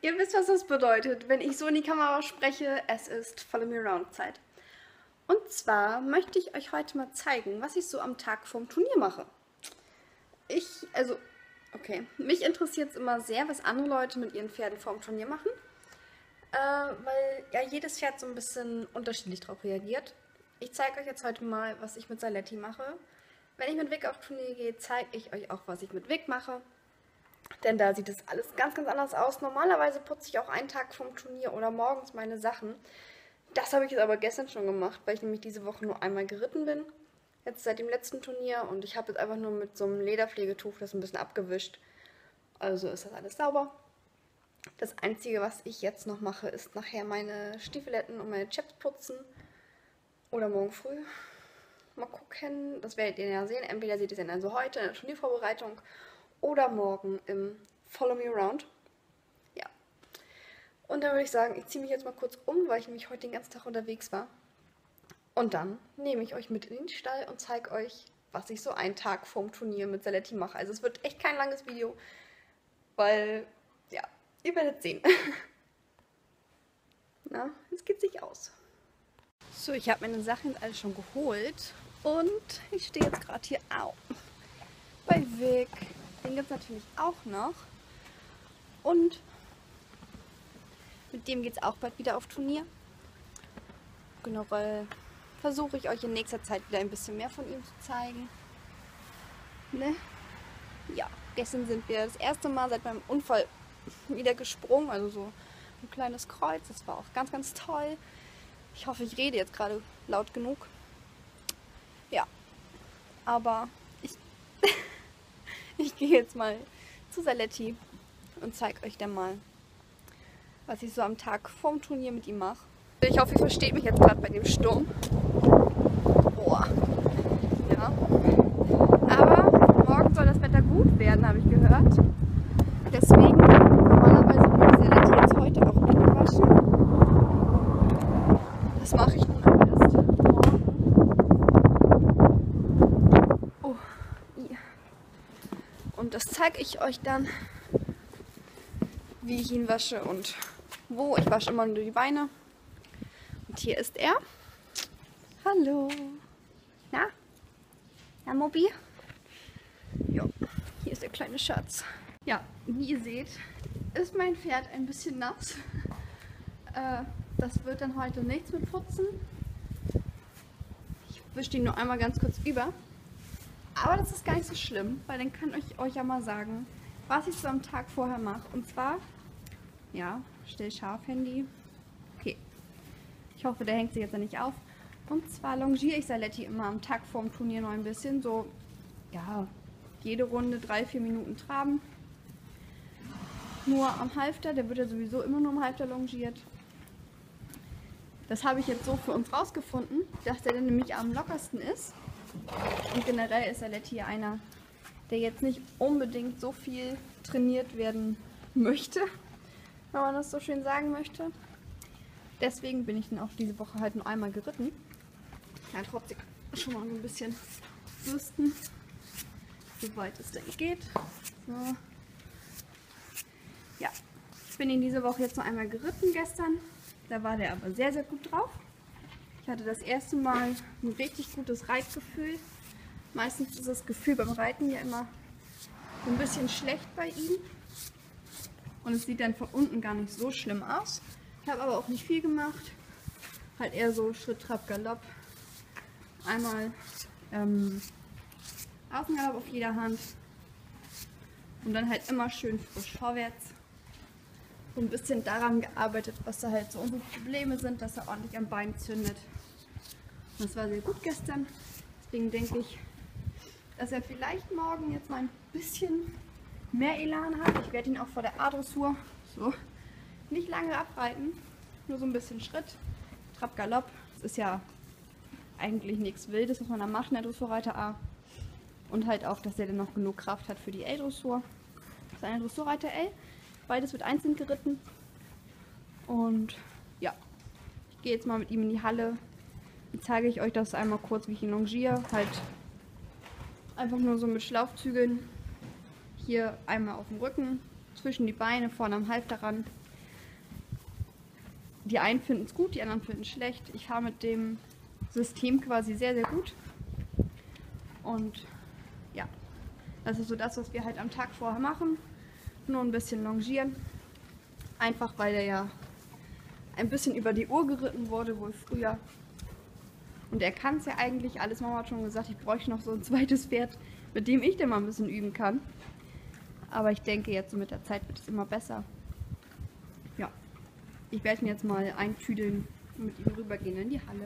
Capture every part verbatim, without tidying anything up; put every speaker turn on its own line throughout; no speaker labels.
Ihr wisst, was das bedeutet, wenn ich so in die Kamera spreche. Es ist Follow Me Around Zeit. Und zwar möchte ich euch heute mal zeigen, was ich so am Tag vorm Turnier mache. Ich, also, okay, mich interessiert es immer sehr, was andere Leute mit ihren Pferden vorm Turnier machen. Äh, weil ja jedes Pferd so ein bisschen unterschiedlich darauf reagiert. Ich zeige euch jetzt heute mal, was ich mit Saletti mache. Wenn ich mit Vic auf Turnier gehe, zeige ich euch auch, was ich mit Vic mache. Denn da sieht es alles ganz, ganz anders aus. Normalerweise putze ich auch einen Tag vom Turnier oder morgens meine Sachen. Das habe ich jetzt aber gestern schon gemacht, weil ich nämlich diese Woche nur einmal geritten bin. Jetzt seit dem letzten Turnier. Und ich habe jetzt einfach nur mit so einem Lederpflegetuch das ein bisschen abgewischt. Also ist das alles sauber. Das Einzige, was ich jetzt noch mache, ist nachher meine Stiefeletten und meine Chaps putzen. Oder morgen früh. Mal gucken. Das werdet ihr ja sehen. Entweder seht ihr es dann also heute in der Turniervorbereitung oder morgen im Follow Me Around. Ja. Und dann würde ich sagen, ich ziehe mich jetzt mal kurz um, weil ich nämlich heute den ganzen Tag unterwegs war. Und dann nehme ich euch mit in den Stall und zeige euch, was ich so einen Tag vorm Turnier mit Saletti mache. Also es wird echt kein langes Video, weil, ja, ihr werdet sehen. Na, jetzt geht's sich aus. So, ich habe meine Sachen jetzt alle schon geholt und ich stehe jetzt gerade hier au, bei Vic. Den gibt es natürlich auch noch. Und mit dem geht es auch bald wieder auf Turnier. Generell versuche ich euch in nächster Zeit wieder ein bisschen mehr von ihm zu zeigen. Ne? Ja, gestern sind wir das erste Mal seit meinem Unfall wieder gesprungen. Also so ein kleines Kreuz. Das war auch ganz, ganz toll. Ich hoffe, ich rede jetzt gerade laut genug. Ja, aber ich... Ich gehe jetzt mal zu Saletti und zeige euch dann mal, was ich so am Tag vorm Turnier mit ihm mache. Ich hoffe, ihr versteht mich jetzt gerade bei dem Sturm. Boah. Ja. Aber morgen soll das Wetter gut werden, habe ich gehört. Deswegen, normalerweise würde Saletti jetzt heute auch Hände waschen. Das mache ich nun aber erst morgen. Oh. Ja. Und das zeige ich euch dann, wie ich ihn wasche und wo. Ich wasche immer nur die Beine. Und hier ist er. Hallo. Na? Ja, Mobi? Ja, hier ist der kleine Schatz. Ja, wie ihr seht, ist mein Pferd ein bisschen nass. Äh, das wird dann heute nichts mit putzen. Ich wische ihn nur einmal ganz kurz über. Aber das ist gar nicht so schlimm, weil dann kann ich euch ja mal sagen, was ich so am Tag vorher mache. Und zwar, ja, stell scharf Handy. Okay, ich hoffe, der hängt sich jetzt nicht auf. Und zwar longiere ich Saletti immer am Tag vorm Turnier noch ein bisschen. So, ja, jede Runde drei, vier Minuten traben. Nur am Halfter, der wird ja sowieso immer nur am Halfter longiert. Das habe ich jetzt so für uns rausgefunden, dass der dann nämlich am lockersten ist. Und generell ist Saletti einer, der jetzt nicht unbedingt so viel trainiert werden möchte, wenn man das so schön sagen möchte. Deswegen bin ich dann auch diese Woche halt nur einmal geritten. Ja, trotzdem schon mal ein bisschen bürsten, soweit es denn geht. So. Ja, ich bin ihn diese Woche jetzt nur einmal geritten gestern. Da war der aber sehr, sehr gut drauf. Ich hatte das erste Mal ein richtig gutes Reitgefühl. Meistens ist das Gefühl beim Reiten ja immer so ein bisschen schlecht bei ihm. Und es sieht dann von unten gar nicht so schlimm aus. Ich habe aber auch nicht viel gemacht. Halt eher so Schritt, Trab, Galopp. Einmal ähm, Außengalopp auf jeder Hand. Und dann halt immer schön frisch vorwärts. So ein bisschen daran gearbeitet, was da halt so unsere Probleme sind, dass er ordentlich am Bein zündet. Und das war sehr gut gestern. Deswegen denke ich, dass er vielleicht morgen jetzt mal ein bisschen mehr Elan hat. Ich werde ihn auch vor der A-Dressur so nicht lange abreiten. Nur so ein bisschen Schritt. Trab, Galopp. Das ist ja eigentlich nichts Wildes, was man da macht in der Dressurreiter A. Und halt auch, dass er dann noch genug Kraft hat für die L-Dressur. Das ist eine Dressurreiter L. Beides wird einzeln geritten. Und ja, ich gehe jetzt mal mit ihm in die Halle. Jetzt zeige ich euch das einmal kurz, wie ich ihn longiere. Halt einfach nur so mit Schlaufzügeln. Hier einmal auf dem Rücken, zwischen die Beine, vorne am Halfter ran. die einen finden es gut, die anderen finden es schlecht. Ich fahre mit dem System quasi sehr, sehr gut. Und ja, das ist so das, was wir halt am Tag vorher machen. Nur ein bisschen longieren. Einfach weil der ja ein bisschen über die Uhr geritten wurde, wohl früher. Und er kann es ja eigentlich alles. Mama hat schon gesagt, ich bräuchte noch so ein zweites Pferd, mit dem ich dann mal ein bisschen üben kann. Aber ich denke, jetzt so mit der Zeit wird es immer besser. Ja, ich werde ihn jetzt mal eintüdeln und mit ihm rübergehen in die Halle.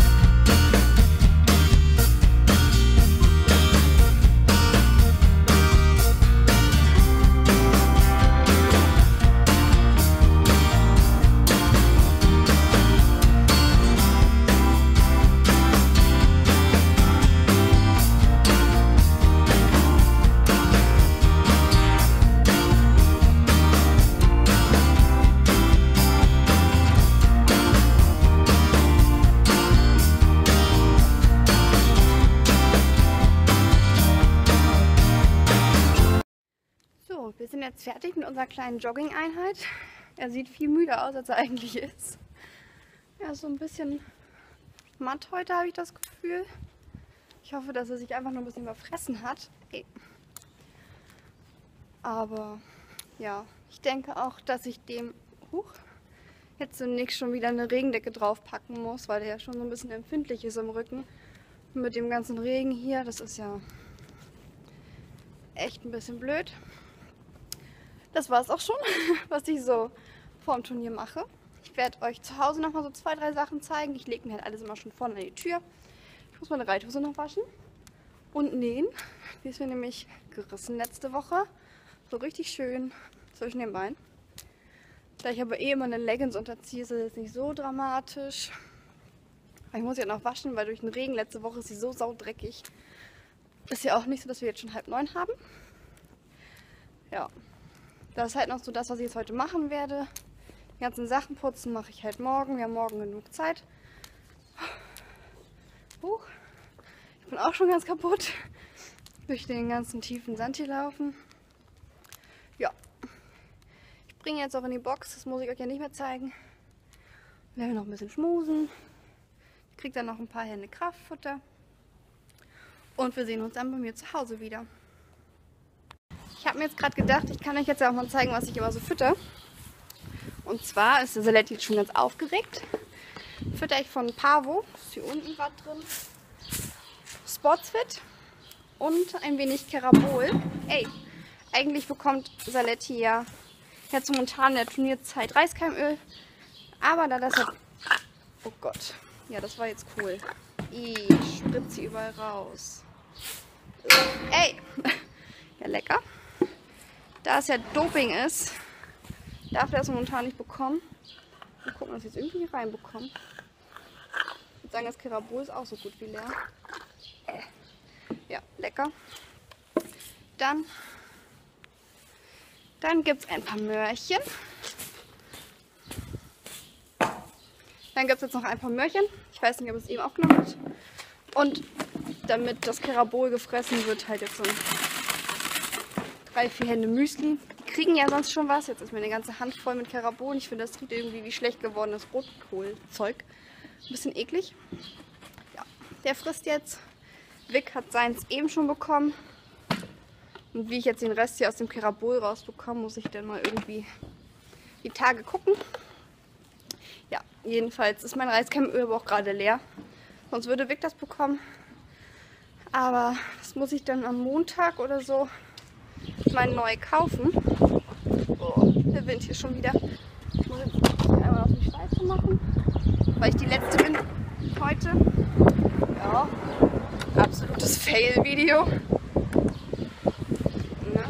Wir sind jetzt fertig mit unserer kleinen Jogging-Einheit. Er sieht viel müder aus, als er eigentlich ist. Er ist so ein bisschen matt heute, habe ich das Gefühl. Ich hoffe, dass er sich einfach nur ein bisschen überfressen hat. Hey. Aber ja, ich denke auch, dass ich dem huch, jetzt zunächst schon wieder eine Regendecke draufpacken muss, weil der ja schon so ein bisschen empfindlich ist im Rücken. Und mit dem ganzen Regen hier, das ist ja echt ein bisschen blöd. Das war es auch schon, was ich so vorm Turnier mache. Ich werde euch zu Hause noch mal so zwei, drei Sachen zeigen. Ich lege mir halt alles immer schon vorne an die Tür. Ich muss meine Reithose noch waschen und nähen. Die ist mir nämlich gerissen letzte Woche. So richtig schön zwischen den Beinen. Da ich aber eh immer eine Leggings unterziehe, ist das jetzt nicht so dramatisch. Aber ich muss ja noch waschen, weil durch den Regen letzte Woche ist sie so saudreckig. Ist ja auch nicht so, dass wir jetzt schon halb neun haben. Ja. Das ist halt noch so das, was ich jetzt heute machen werde. Die ganzen Sachen putzen mache ich halt morgen. Wir haben morgen genug Zeit. Huch. Ich bin auch schon ganz kaputt. Durch den ganzen tiefen Sand hier laufen. Ja. Ich bringe jetzt auch in die Box. Das muss ich euch ja nicht mehr zeigen. Wir werden noch ein bisschen schmusen. Ich kriege dann noch ein paar Hände Kraftfutter. Und wir sehen uns dann bei mir zu Hause wieder. Ich habe mir jetzt gerade gedacht, ich kann euch jetzt ja auch mal zeigen, was ich immer so fütter. Und zwar ist der Saletti jetzt schon ganz aufgeregt. Fütter ich von Pavo, ist hier unten gerade drin, Sportsfit und ein wenig Kerabol. Ey, eigentlich bekommt Saletti ja jetzt momentan in der Turnierzeit Reiskeimöl. Aber da das hat... Oh Gott, ja, das war jetzt cool. Ich spritze sie überall raus. Ey, ja lecker. Da es ja Doping ist, darf er es momentan nicht bekommen. Mal gucken, dass ich es irgendwie reinbekomme. Ich würde sagen, das Kerabol ist auch so gut wie leer. Äh. Ja, lecker. Dann, dann gibt es ein paar Möhrchen. Dann gibt es jetzt noch ein paar Möhrchen. Ich weiß nicht, ob es eben aufgenommen wird. Und damit das Kerabol gefressen wird, halt jetzt so ein drei, vier Hände Müsli. Die kriegen ja sonst schon was. Jetzt ist mir eine ganze Hand voll mit Kerabol. Ich finde, das riecht irgendwie wie schlecht gewordenes Rotkohlzeug. Ein bisschen eklig. Ja, der frisst jetzt. Vic hat seins eben schon bekommen. Und wie ich jetzt den Rest hier aus dem Kerabol rausbekomme, muss ich dann mal irgendwie die Tage gucken. Ja, jedenfalls ist mein Reiskeimöl aber auch gerade leer. Sonst würde Vic das bekommen. Aber das muss ich dann am Montag oder so mal neu kaufen. Oh, der Wind hier schon wieder. Ich muss jetzt einmal auf die Scheiße machen, weil ich die letzte bin heute. Ja, absolutes Fail-Video. Ne?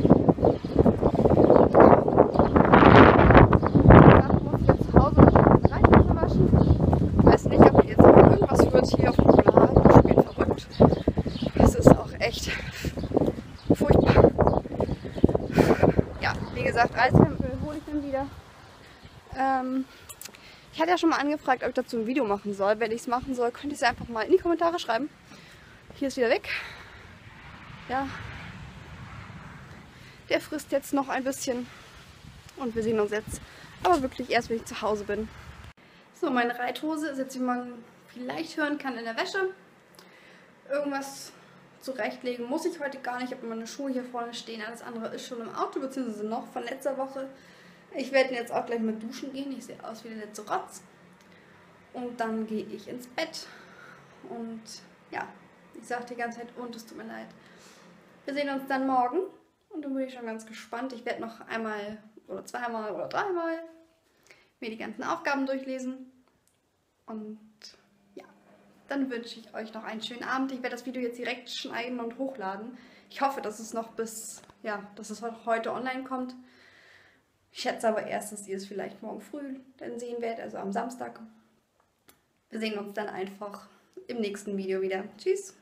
Danach muss ich jetzt zu Hause noch die Reithose waschen. Ich weiß nicht, ob jetzt noch irgendwas wird hier auf dem Kanal. Ich bin verrückt. Das ist auch echt furchtbar. Ja, wie gesagt, Reiskeimöl hole ich dann wieder. Ähm, ich hatte ja schon mal angefragt, ob ich dazu ein Video machen soll. Wenn ich es machen soll, könnt ihr es einfach mal in die Kommentare schreiben. Hier ist wieder weg. Ja. Der frisst jetzt noch ein bisschen. Und wir sehen uns jetzt aber wirklich erst, wenn ich zu Hause bin. So, meine Reithose ist jetzt, wie man vielleicht hören kann, in der Wäsche. Irgendwas zurechtlegen muss ich heute gar nicht. Ich habe meine Schuhe hier vorne stehen. Alles andere ist schon im Auto, beziehungsweise noch von letzter Woche. Ich werde jetzt auch gleich mit duschen gehen. Ich sehe aus wie der letzte Rotz. Und dann gehe ich ins Bett. Und ja, ich sage die ganze Zeit, und es tut mir leid. Wir sehen uns dann morgen. Und dann bin ich schon ganz gespannt. Ich werde noch einmal oder zweimal oder dreimal mir die ganzen Aufgaben durchlesen. Und ja, dann wünsche ich euch noch einen schönen Abend. Ich werde das Video jetzt direkt schneiden und hochladen. Ich hoffe, dass es noch bis, ja, dass es heute online kommt. Ich schätze aber erst, dass ihr es vielleicht morgen früh dann sehen werdet, also am Samstag. Wir sehen uns dann einfach im nächsten Video wieder. Tschüss!